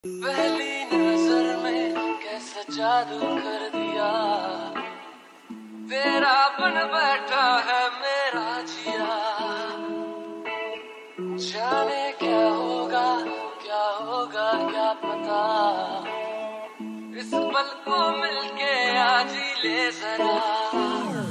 पहली नजर में कैसा जादू कर दिया, तेरा बन बैठा है मेरा जिया। जाने क्या होगा क्या पता, इस पल को मिलके आज ही ले जरा।